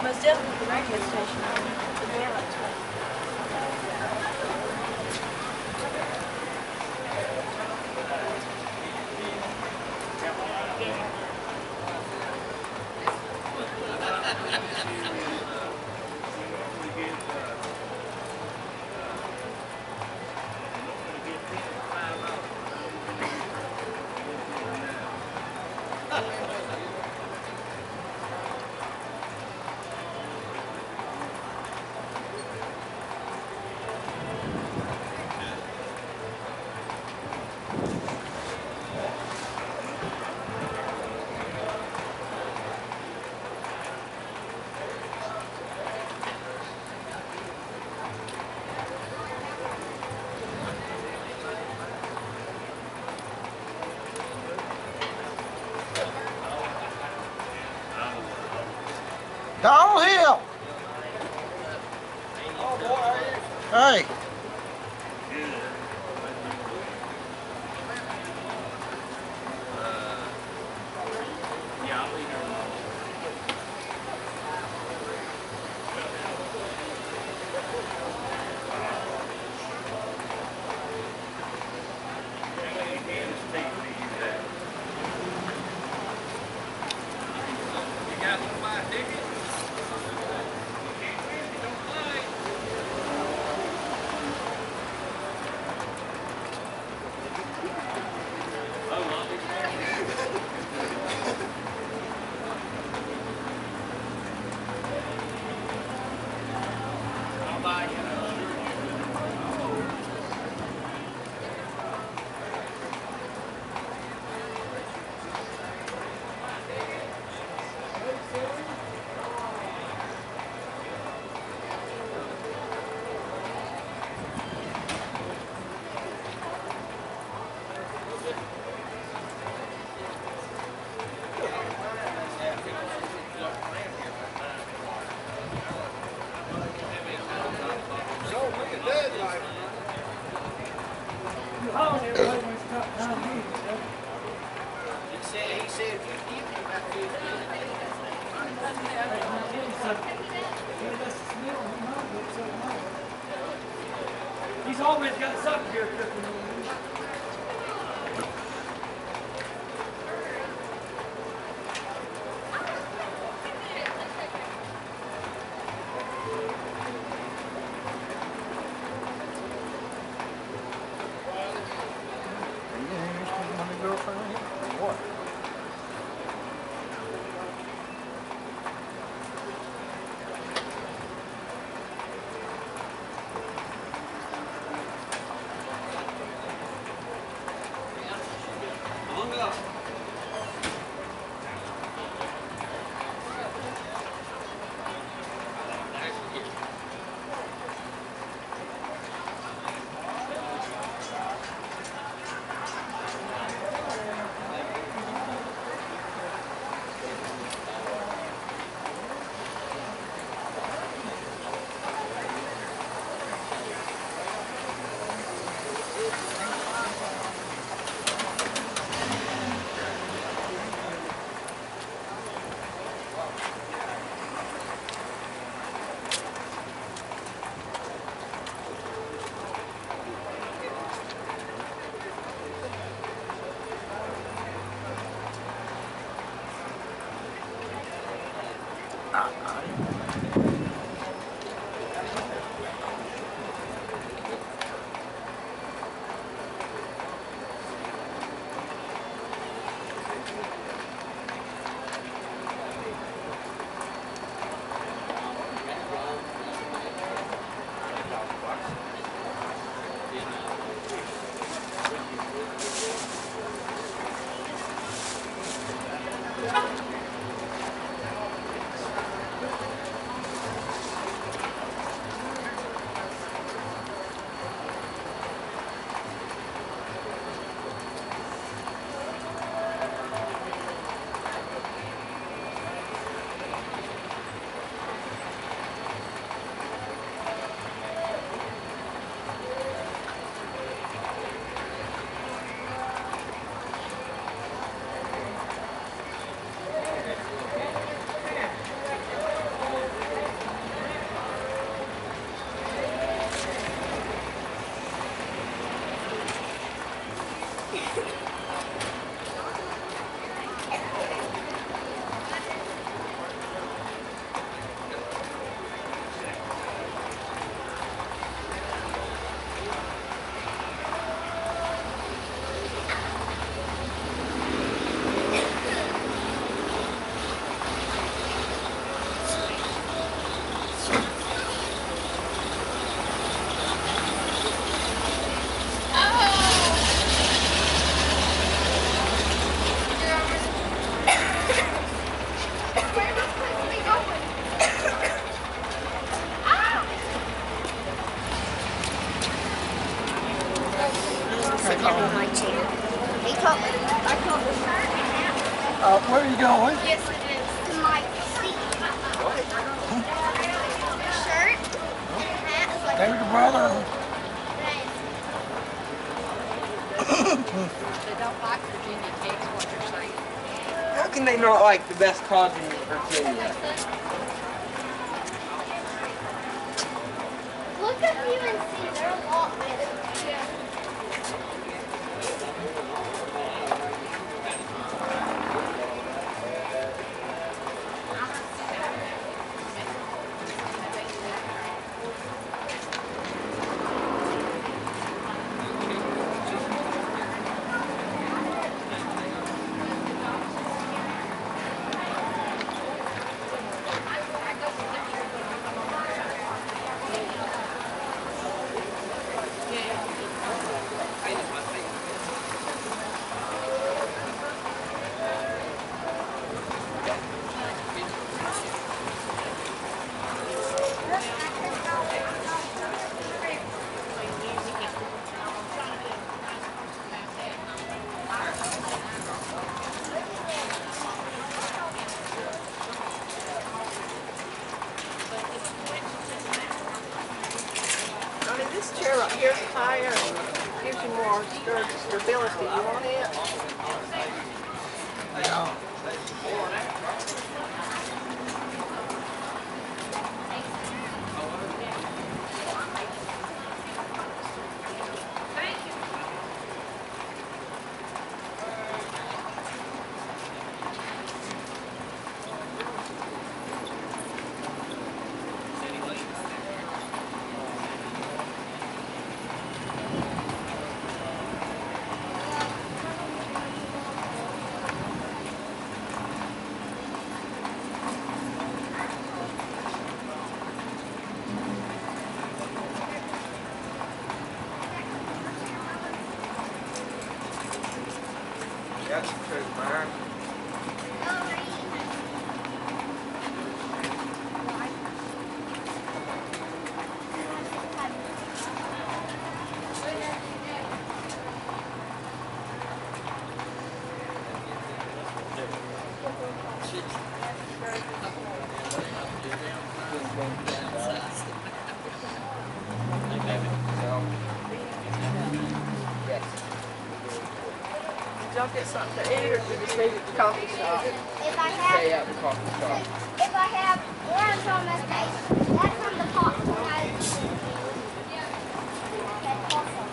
Most definitely the radio station. The Galax. Downhill! Hey! He's always got something here cooking. They don't like Virginia cakes, what you're saying. How can they not like the best cotton in Virginia? Look at you and see, they're a lot better. This chair right here is higher and gives you more stability. You want it? Yeah. That's because mine. Did y'all get something to eat or did you just leave at the coffee shop? If I Stay have, at the coffee shop. if I have orange on my face, that's from the popcorn I eat. That's awesome.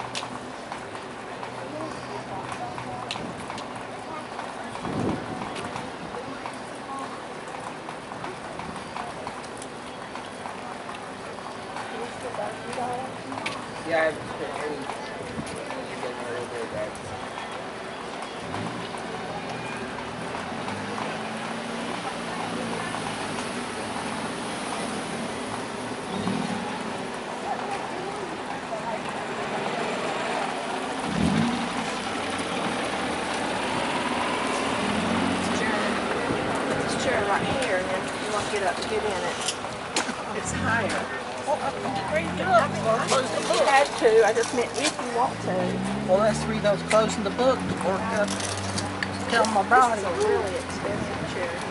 Yeah, I haven't spent any. Getting a little bit of that. This chair right here, and then you want to get up to get in it. It's higher. Where you doing? Well, close the You book. had to. I just meant if you want to. Well, let's read those closing the book or tell my body. It's a really expensive chair here.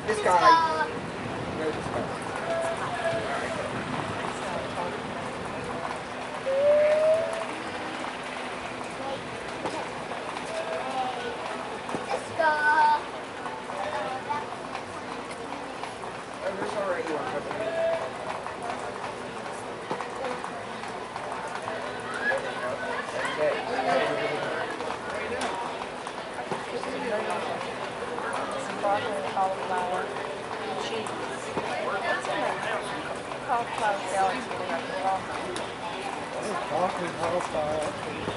This guy. No, this guy. Let's go. Oh, there's already one coming in. Some broccoli, cauliflower, cheese. Cauliflower Galax Virginia. Coffee, cauliflower,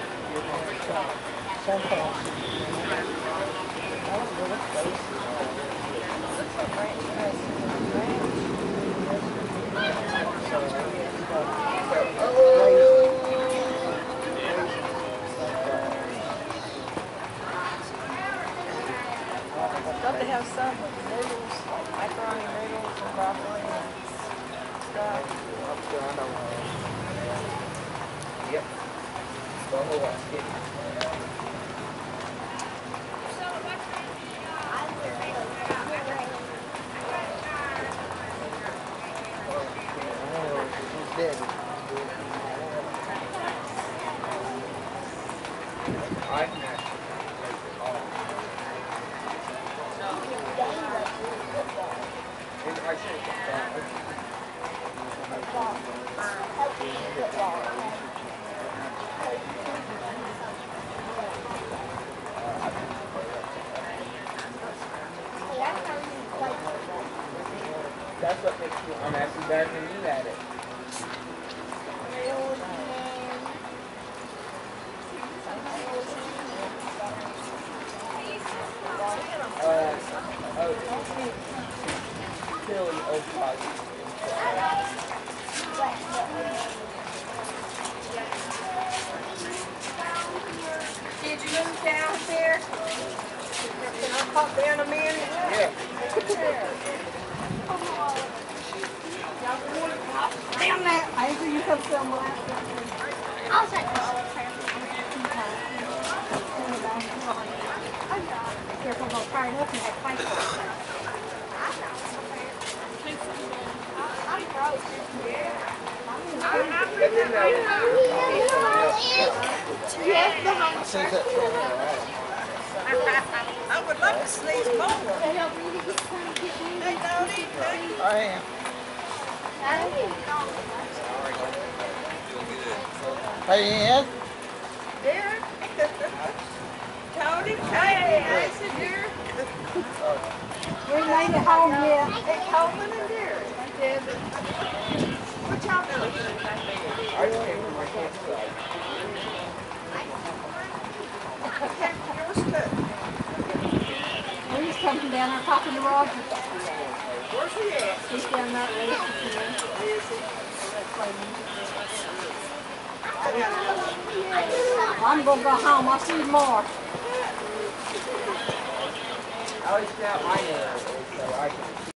some coffee. I don't know what place Looks like ranch dressing. Don't they have some with noodles, like macaroni noodles and broccoli and stuff? Yep. The whole lot skinny. he's dead. I can actually make it all. And I should That's what makes you, I'm actually better than you at it. Silly old body. Did you move down here? Can I pop down a minute? Yeah. Damn that, Hazel, you come film last I'll set this. Careful, don't fire it up and have fight. I'm broke. Since that I would love to sneeze more. I am. Hey, Ian. Derek? Tony? Hey, I said Derek. We made it home yet. Hey, Coleman and Derek. Yeah, but what y'all doing? I just came from my campsite. Yours too. We're just coming down there talking to Roger. Where's he at? He's down that way. I'm gonna go home. I'll see you tomorrow. I always out my neighborhood, so I can